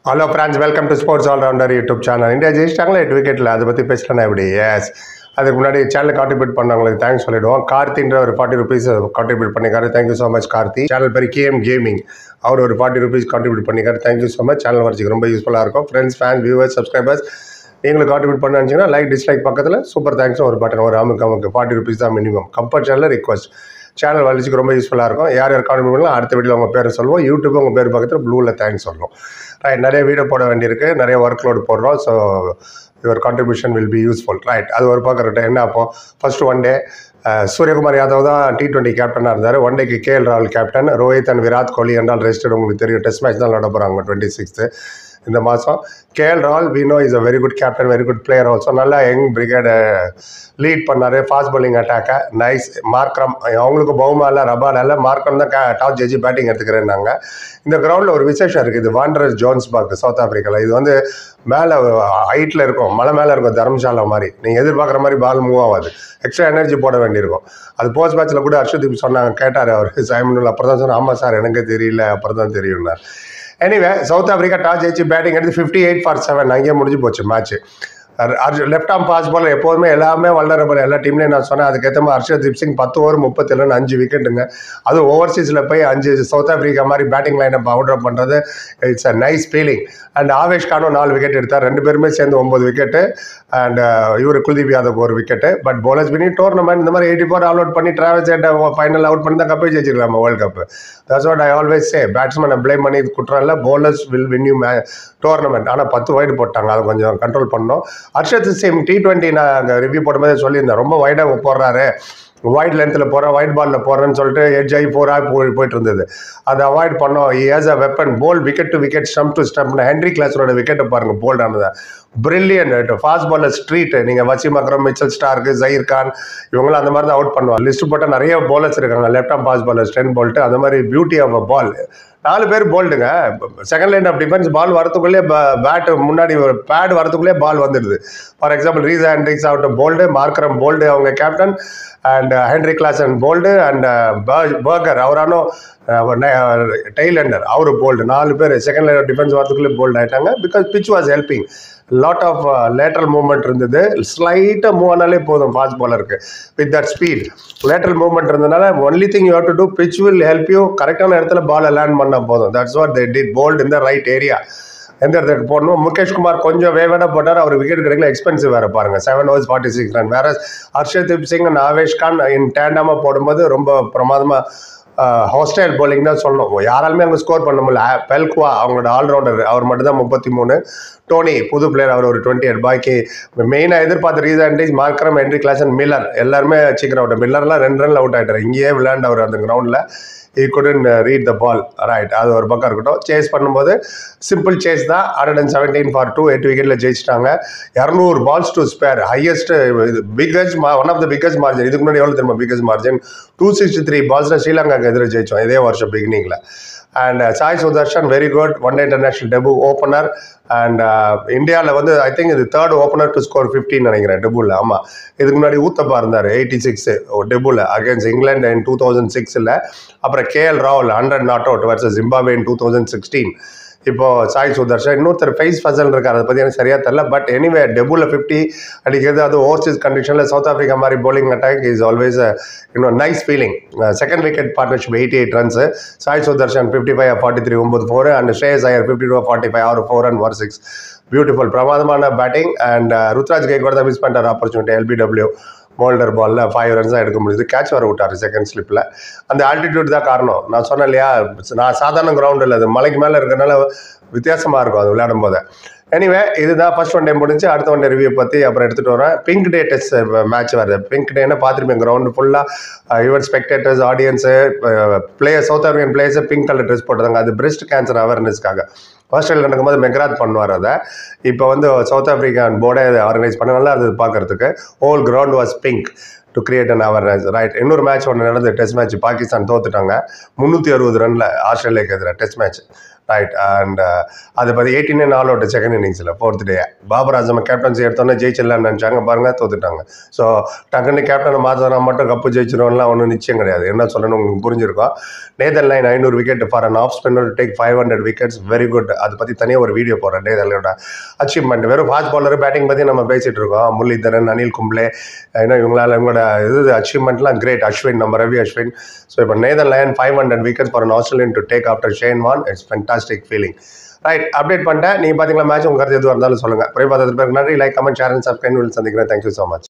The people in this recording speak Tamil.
Hello friends, welcome to Sports All Rounder YouTube channel. India ஜெயிச்சிட்டாங்களா 8 விக்கெட்டில் அதை பற்றி பேசலாம் எப்படி எஸ் அதுக்கு முன்னாடி சேனல் கான்ட்ரிபியூட் பண்ணவங்களுக்கு தேங்க்ஸ் சொல்லிடுவோம். கார்த்தின்ற ஒரு 40 rupees கான்ட்ரிபியூட் பண்ணிக்காரு. Thank you so much Karthi. Channel பேர் கேஎம் கேமிங், அவர் ஒரு 40 rupees கான்ட்ரிபியூட் பண்ணிக்காரு. Thank you so much. சேனல் வரைக்கும் ரொம்ப யூஸ்ஃபுல்லாக இருக்கும். ஃப்ரெண்ட்ஸ், ஃபேன்ஸ், வியூவர்ஸ், சப்ஸ்கிரைபர்ஸ் நீங்களும் கான்ட்ரிபியூட் பண்ண நினச்சிங்கன்னா லைக் டிஸ்லைக் பக்கத்தில் சூப்பர் தேங்க்ஸ் ஒரு பட்டன் ஒரு அமுக்கு 40 rupees தான் மினிமம். கம்பல் சேனலில் ரிக்வஸ்ட். சேனல் வளர்ச்சிக்கு ரொம்ப யூஸ்ஃபுல்லாக இருக்கும். யார் கான்ட்ரிபியூட் பண்ணலாம் அடுத்த வீடியோவில் உங்கள் பேர் சொல்லுவோம். யூடியூப் உங்கள் பேர் பக்கத்தில் ப்ளூவில் தேங்க்ஸ் சொல்லுவோம். ரைட், நிறைய வீடியோ போட வேண்டியிருக்கு, நிறைய ஒர்க் லோடு போடுறோம். So your contribution will be useful. Right, அது ஒரு பக்கம் இருக்கட்டும். என்ன அப்போ first one day Suryakumar Yadav தான் T20 கேப்டனாக இருந்தார். ஒன் டேக்கு KL ராகுல் கேப்டன், ரோஹித் அண்ட் விராட் கோலி என்றால் ரெஸ்டட். உங்களுக்கு தெரியும், டெஸ்ட் மேட்ச் தான் விளாட போகிறாங்க 26th இந்த மாதம். KL ராகுல் we know is a very good captain, very good player also. நல்லா யங் பிரிகேட் லீட் பண்ணார். ஃபாஸ்ட் bowling அட்டாக்கை நைஸ். மார்க்ரம் அவங்களுக்கு பவுமால ரபாலால மார்க்ரம் தான் டாஸ் ஜெயிச்சு பேட்டிங் எடுத்துக்கிறேன்னாங்க. இந்த கிரவுண்டில் ஒரு விசேஷம் இருக்குது. இது வாண்டரர்ஸ் ஜோன்ஸ்பர்க், சவுத் ஆஃப்ரிக்காவில். இது வந்து மேலே ஹைட்டில் இருக்கும், மலை மேலே இருக்கும், தர்மசாலா மாதிரி. நீங்கள் எதிர்பார்க்குற மாதிரி பால் மூவ் ஆகாது, எக்ஸ்ட்ரா எனர்ஜி போட வேண்டியிருக்கும். அது போஸ்ட் மேட்ச்சில் கூட ஹர்ஷதீப் சொன்னாங்க, கேட்டார் அவர் சைமனுல். அப்புறம் தான் சொன்னார், ஆமாம் சார் எனக்கு தெரியல, அப்புறம் தான் தெரியும்னார். எனிவே, சவுத் ஆஃப்ரிக்கா டாஸ் ஜெயிச்சு பேட்டிங் எடுத்து 58 for 7 அங்கேயே முடிஞ்சு போச்சு match. Left arm fast bowler எப்போதுமே எல்லாமே வளரபிள். எல்லா டீம்லேயும் நான் சொன்னேன். அதுக்கேற்ற மாதிரி ஹர்ஷதீப் சிங் 10 over 37 5 விக்கெட்டுங்க. அது ஓவர்சீஸில் போய் 5 சவுத் ஆஃப்ரிக்கா மாதிரி பேட்டிங் லைனப் அவுட் அப் பண்ணுறது it's a nice feeling. And Avesh கானும் 4 விக்கெட் எடுத்தார். 2 பேருமே சேர்ந்து 9 விக்கெட்டு. அண்ட் இவர் Kuldeep Yadav 1 wicket. But bowlers win tournament இந்த மாதிரி 84 ஆல் அவுட் பண்ணி டிராவல்ஸ் ஃபைனல் அவுட் பண்ணி தான் கப்பே ஜெயிச்சிருக்கலாம் world cup. That's what I always say. பேட்ஸ்மேனை ப்ளேம் பண்ணி இது குற்றம் இல்லை. Bowlers will win you tournament. ஆனால் 10 வைடு போட்டாங்க, அதை கொஞ்சம் கண்ட்ரோல் பண்ணோம். ஹர்ஷத் சிங் T20 நான் ரிவ்யூ போடும்போது சொல்லியிருந்தேன், ரொம்ப வைடாக போடுறாரு, வைட் லென்த்தில் போகிறேன், ஒயிட் பாலில் போடுறேன்னு சொல்லிட்டு எட்ஜ் ஆகி 4 போயிட்டு இருந்தது. அதை அவாய்ட் பண்ணோம். Has a weapon, bowl wicket to wicket, stump to stump. Henry கிளாஸரோட விக்கெட்டை பாருங்க, போல்ட் ஆனது பிரில்லியன்ட். Fast bowler street. நீங்கள் வசீம் அக்ரம், மிச்சல் ஸ்டார்க்கு, ஜஹீர் கான் இவங்களும் அந்த மாதிரி தான் அவுட் பண்ணுவாங்க. லிஸ்ட் போட்டால் நிறைய போலர்ஸ் இருக்காங்க. Left arm fast bowler stand bolt, அந்த மாதிரி பியூட்டி ஆஃப் அ பால். 4 பேர் போல்டுங்க. Second line of defence ball வரத்துக்குள்ளே பேட் முன்னாடி பேட் வரத்துக்குள்ளே பால் வந்துடுது. ஃபார் எக்ஸாம்பிள் ரீஸ் ஹென்ட்ரிக்ஸ் ஆகட்டும் போல்டு, மார்க்ரம் போல்டு அவங்க captain, and Henry Klaasen bowled, and Burger அவரானோ டெய்லண்டர் அவரு போல்டு. 4 பேர் செகண்ட் லைன் ஆஃப் டிஃபென்ஸ் வரத்துக்குள்ளே போல்டு ஆகிட்டாங்க. Because pitch was helping. Lot of lateral movement இருந்தது. ஸ்லைட்டாக மூவ் ஆனாலே போதும் ஃபாஸ்ட் பாலருக்கு. With that speed lateral movement இருந்ததுனால only thing you have to do, pitch will help you. கரெக்டான இடத்துல பாலை லேண்ட் பண்ணால் போதும். That's what they did. Bowled in the right area. எந்த இடத்துக்கு போடணும். முகேஷ் குமார் கொஞ்சம் வேகமாக போட்டார், அவர் விக்கெட் கிடைக்கல. எக்ஸ்பென்சிவ் வேறு பாருங்கள், 7 overs 46 runs. வேற ஹர்ஷதீப் சிங் அண்ட் ஆவேஷ் கான் இன் டேண்டமாக போடும்போது ரொம்ப பிரமாதமாக ஹாஸ்டைல் பவுலிங் தான் சொல்லணும். யாராலுமே அங்கே ஸ்கோர் பண்ண முடியல. பெல்குவா அவங்களோட ஆல்ரவுண்டர், அவர் மட்டும் தான் 33. டோனி புது பிளேயர், அவர் ஒரு 28. பாக்கி மெயினாக எதிர்பார்த்த ரீசன்டேஜ் மார்க்ரம், ஹென்ரி கிளாசன், மில்லர் எல்லாருமே சீக்கிரம் அவுட். மில்லர்லாம் 2 ரன்ல அவுட் ஆகிட்டார். இங்கேயே விளையாண்டு அவர் அந்த கிரவுண்டில். he couldn't read the ball. Right, அது ஒரு பக்கம் இருக்கட்டும். சேஸ் பண்ணும்போது சிம்பிள் சேஸ் தான். 117 for 2 8 விக்கெட்டில் ஜெயிச்சிட்டாங்க. 200 balls to spare, highest biggest one of the biggest margin. இதுக்கு முன்னாடி எவ்வளோ தெரியுமா பிக்கஸ்ட் மார்ஜின்? 263 balls ஸ்ரீலங்காக்கு எதிராக ஜெயிச்சோம் இதே வருஷம் பிகினிங்கில். And Sai Sudharsan very good, one day international debut opener. And இந்தியாவில் வந்து ஐ திங்க் இது 3rd ஓப்பனர் டு ஸ்கோர் 15 நினைக்கிறேன் டெபுவில். ஆமாம், இதுக்கு முன்னாடி ஊத்தப்பா இருந்தார் 86 டெபுவில் அகேன்ஸ்ட் இங்கிலாந்து இன் 2006. அப்புறம் KL ராகுல் 100 not out versus Zimbabwe in 2016. இப்போ சாய் சுதர்ஷன், இன்னொருத்தர் ஃபைஸ் ஃபசல் இருக்கார், அதை பற்றி எனக்கு சரியாக தெரியல. பட் எனிவே டெபுவில் 50 அடிக்கிறது, அது ஓவர்சீஸ் கண்டிஷனில் சவுத் ஆஃப்ரிக்கா மாதிரி bowling attack is always nice feeling. Second wicket partnership 88 runs. Sai Sudharsan 55 43 9 4. And Shreyas Iyer 52 45 6 4 and 1 6. Beautiful பிரமாதமான பேட்டிங். அண்ட் ருத்ராஜ் கைக்வாட் தான் மிஸ் பண்ணிட்டார் ஆப்பர்ச்சுனிட்டி. LBW மோல்டர் பாலில் 5 runs தான் எடுக்க முடியுது. கேட்ச் வர விட்டார் செகண்ட் ஸ்லிப்பில். அந்த ஆல்டிடியூட் தான் காரணம். நான் சொன்னேன் இல்லையா, நான் சாதாரண கிரவுண்ட் இல்லை, அது மலைக்கு மேலே இருக்கிறனால வித்தியாசமாக இருக்கும் அது விளையாடும் போது. எனிவே, இதுதான் ஃபர்ஸ்ட் ஒன் டே முடிஞ்சு. அடுத்த ஒன் டே ரிவ்யூ பற்றி அப்புறம் எடுத்துகிட்டு வரேன். பிங்க் டே டெஸ்ட் மேட்ச் வருது. பிங்க் டேன்னு பார்த்துருப்பேன், கிரவுண்டு ஃபுல்லாக your spectators, audience, players, south African பிளேயர்ஸை பிங்க் கலர் ட்ரெஸ் போட்டுருந்தாங்க. அது பிரஸ்ட் கேன்சர் அவேர்னஸ்க்காக. ஆஸ்திரேலியா நடக்கும்போது மெக்ராத் பண்ணுவார் அதை. இப்போ வந்து சவுத் ஆஃப்ரிக்கன் போர்டே ஆர்கனைஸ் பண்ண நல்லா இருந்தது பார்க்கறதுக்கு. Whole ground was pink to create an awareness. Right, இன்னொரு மேட்ச் ஒன்று நடந்தது, டெஸ்ட் மேட்ச். பாகிஸ்தான் தோத்துட்டாங்க 360 ரன்ல ஆஸ்திரேலியாவுக்கு எதிராக. Test match right. அண்ட் அதை பற்றி 18 ஆல் அவுட் செகண்ட் இன்னிங்ஸில் 4th டே பாபர் ஆசம் கேப்டன்சி எடுத்தோன்னே ஜெயிச்சிடலான்னு நினச்சாங்க, பாருங்கள் தோத்துட்டாங்க. ஸோ டக்குன்னு கேப்டனை மாற்றினா மட்டும் கப்பு ஜெயிச்சிடுவோம்லாம் ஒன்றும் நிச்சயம் கிடையாது. என்ன சொல்லணும் உங்களுக்கு புரிஞ்சிருக்கோம். Nathan Lyon 500 wicket for an off spinner take 500 wickets, very good. அதை பற்றி தனியாக ஒரு வீடியோ போடுறேன். நேதர் லைனோட அச்சீவ்மெண்ட். வெறும் ஃபாஸ்ட் பாலர் பேட்டிங் பற்றி நம்ம பேசிகிட்டு இருக்கோம். முரளிதரன், அனில் கும்ப்ளே, ஏன்னா இவங்களோட இது அச்சீவ்மெண்ட்லாம் கிரேட். அஸ்வின், நம்ம ரவி அஸ்வின். ஸோ இப்போ Nathan Lyon 500 wickets for an Australian to take after Shane Warne. It's fantastic feeling. Right, update பண்ணிட்டேன். நீங்கள் பார்த்தீங்களா மேட்ச்? உங்கள் கருத்து எதுவாக இருந்தாலும் சொல்லுங்கள். பார்த்து பேருக்கு நன்றி. Like, comment, share and subscribe. சந்திக்கிறேன். Thank you so much.